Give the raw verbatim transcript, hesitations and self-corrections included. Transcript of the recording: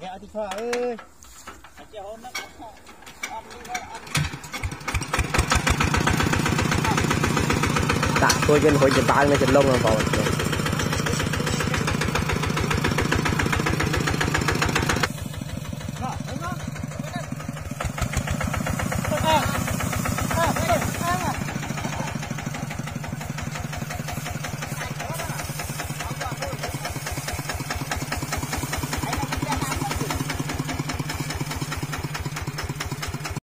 nhẹ thì pha ơi tạ tôi dân hồi Nhật Bản nó chân lông là vào